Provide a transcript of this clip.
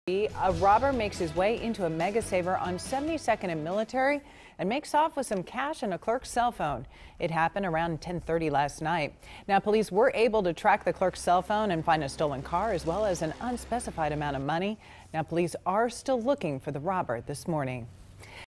A robber makes his way into a mega saver on 72nd and Military and makes off with some cash and a clerk's cell phone. It happened around 10:30 last night. Now, police were able to track the clerk's cell phone and find a stolen car as well as an unspecified amount of money. Now, police are still looking for the robber this morning.